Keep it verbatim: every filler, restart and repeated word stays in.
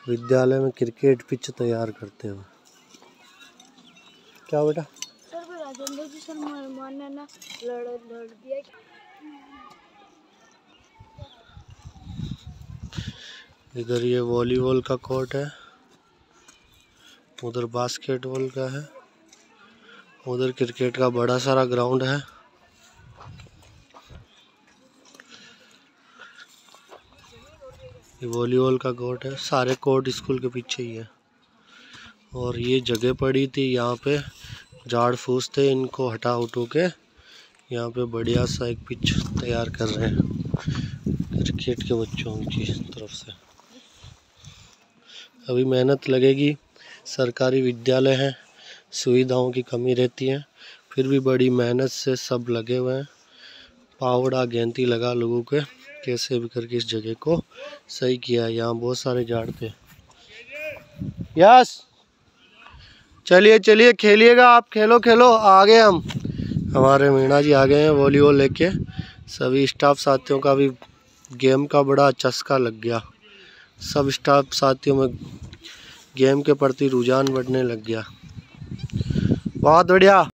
विद्यालय में cricket pitch तैयार करते हुए। क्या बेटा? सर राजेंद्र जी शर्मा ने ना लड़ लड़ दिया। इधर ये वॉलीबॉल का कोर्ट है, उधर बास्केटबॉल का है, उधर क्रिकेट का बड़ा सारा ग्राउंड है। ये वॉलीबॉल का कोर्ट है, सारे कोर्ट स्कूल के पीछे ही है। और ये जगह पड़ी थी, यहाँ पे झाड़ फूस थे, इनको हटा उठो के यहाँ पे बढ़िया सा एक पिच तैयार कर रहे हैं क्रिकेट के बच्चों की तरफ से। अभी मेहनत लगेगी, सरकारी विद्यालय हैं, सुविधाओं की कमी रहती है, फिर भी बड़ी मेहनत से सब लगे हुए हैं। पावड़ा गेंती लगा लोगों के कैसे भी करके इस जगह को सही किया। यहाँ बहुत सारे झाड़ थे। यस, चलिए चलिए खेलिएगा, आप खेलो खेलो। आ गए हम, हमारे मीणा जी आ गए हैं वॉलीबॉल लेके। सभी स्टाफ साथियों का भी गेम का बड़ा चस्का लग गया। सब स्टाफ साथियों में गेम के प्रति रुझान बढ़ने लग गया। बहुत बढ़िया।